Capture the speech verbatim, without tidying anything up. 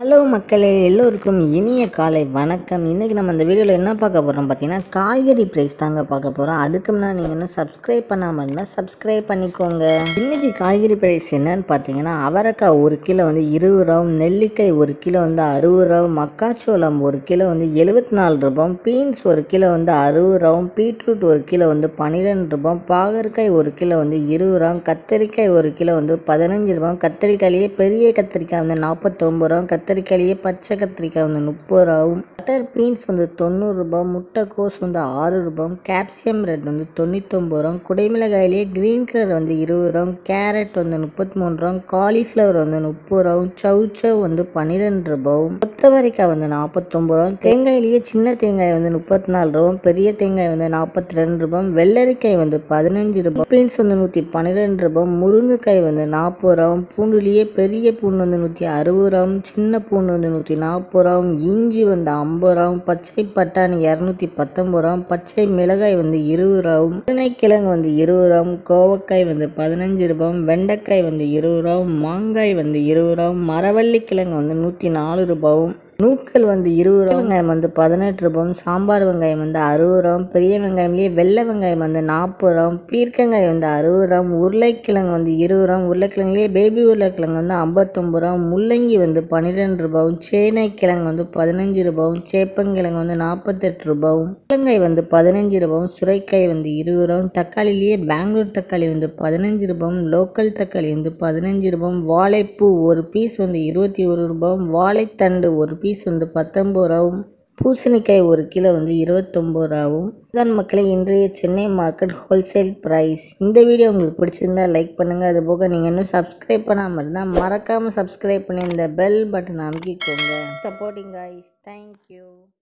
Hello மக்களே, எல்லோருக்கும் இனிய காலை வணக்கம். இன்றைக்கி நம்ம இந்த வீடியோவில் என்ன பார்க்க போகிறோம் பார்த்தீங்கன்னா, காய்கறி ப்ரைஸ் தாங்க பார்க்க போகிறோம். அதுக்கு முன்னாடி நீங்கள் இன்னும் சப்ஸ்கிரைப் பண்ணாமல் இருந்தால் சப்ஸ்கிரைப் பண்ணிக்கோங்க. இன்றைக்கி காய்கறி ப்ரைஸ் என்னன்னு பார்த்தீங்கன்னா, அவரைக்காய் ஒரு கிலோ வந்து இருபது ரூபா, நெல்லிக்காய் ஒரு கிலோ வந்து அறுபது ரூபா, மக்காச்சோளம் ஒரு கிலோ வந்து எழுபத்தி நாலு ரூபாய், பீன்ஸ் ஒரு கிலோ வந்து அறுபது ரூபா, பீட்ரூட் ஒரு கிலோ வந்து பன்னிரெண்டு ரூபாய், பாகற்காய் ஒரு கிலோ வந்து இருபது ரூபா, கத்திரிக்காய் ஒரு கிலோ வந்து பதினஞ்சு ரூபா, கத்திரிக்காயிலேயே பெரிய கத்திரிக்காய் வந்து நாற்பத்தொம்பது ரூபா, கத்திரி கத்திரிக்காயிலேயே பச்சை கத்திரிக்காய் வந்து முப்பது ரூபாவும், பட்டர் பீன்ஸ் வந்து தொண்ணூறு ரூபாய், முட்டைக்கோஸ் வந்து ஆறு ரூபாய், கேப்சியம் ரெட் வந்து தொண்ணூத்தொம்பது ரூபா, குடைமிளகாயிலேயே கிரீன் கலர் வந்து இருபது ரூபா, கேரட் வந்து முப்பத்தி மூணு ரூபா, காலிஃப்ளவர் வந்து முப்பது ரூபா, சவுச்சவ் வந்து பன்னிரெண்டு ரூபாயும், கொத்தவரைக்காய் வந்து நாற்பத்தொம்பது ரூபா, தேங்காயிலேயே சின்ன தேங்காய் வந்து முப்பத்தி நாலு ரூபா, பெரிய தேங்காய் வந்து நாற்பத்தி ரெண்டு ரூபாய், வெள்ளரிக்காய் வந்து பதினஞ்சு ரூபாய், பீன்ஸ் வந்து நூற்றி பன்னிரெண்டு ரூபாய், முருங்கைக்காய் வந்து நாற்பது ரூபா, பூண்டுலேயே பெரிய பூண்டு வந்து நூற்றி அறுபது ரூபா, சின்ன பூண்டு வந்து நூற்றி நாற்பது ரூபா, இஞ்சி வந்து ஐம்பது ரூபா, பச்சை பட்டாணி இரநூத்தி பத்தொம்பது ரூபா, பச்சை மிளகாய் வந்து இருபது ரூபா, உருளைக்கிழங்கு வந்து இருபது ரூபா, கோவக்காய் வந்து பதினஞ்சு ரூபா, வெண்டைக்காய் வந்து இருபது ரூபா, மாங்காய் வந்து இருபது ரூபா, மரவள்ளி கிழங்கு வந்து நூற்றி நாலு ரூபாயும், நூக்கல் வந்து இருபது ரூபா, வெங்காயம் வந்து பதினெட்டு ரூபாயும், சாம்பார் வெங்காயம் வந்து அறுபது ரூபா, பெரிய வெங்காயம்லேயே வெள்ளை வெங்காயம் வந்து நாற்பது ரூபா, பீர்க்கங்காய் வந்து அறுபது ரூபா, உருளைக்கிழங்கு வந்து இருபது ரூபா, உருளைக்கிழங்குலேயே பேபி உருளைக்கிழங்கு வந்து ஐம்பத்தொம்பது ரூபா, முள்ளங்கி வந்து பன்னிரெண்டு ரூபாயும், சேனை கிழங்கு வந்து பதினஞ்சு ரூபாயும், சேப்பங்கிழங்கு வந்து நாற்பத்தெட்டு ரூபாயும், முள்ளங்காய் வந்து பதினஞ்சு ரூபாயும், சுரைக்காய் வந்து இருபது ரூபாயும், தக்காளிலேயே பெங்களூர் தக்காளி வந்து பதினஞ்சு ரூபாயும், லோக்கல் தக்காளி வந்து பதினஞ்சு ரூபாயும், வாழைப்பூ ஒரு பீஸ் வந்து இருபத்தி ஒரு ரூபாயும், வாழைத்தண்டு ஒரு பீஸ் வந்து பத்தொம்பது ரூபாயும், பூசணிக்காய் ஒரு கிலோ வந்து இருபத்தொம்பது ரூபாயும். இதுதான் மக்களை இன்றைய சென்னை மார்க்கெட் ஹோல்சேல் ப்ரைஸ். இந்த வீடியோ உங்களுக்கு பிடிச்சிருந்தா லைக் பண்ணுங்கள். அது போக நீங்கள் இன்னும் சப்ஸ்கிரைப் பண்ணாமல் இருந்தால் மறக்காமல் சப்ஸ்கிரைப் பண்ணி இந்த பெல் பட்டன் அமைக்கிக்கோங்க. Supporting guys. தேங்க்யூ.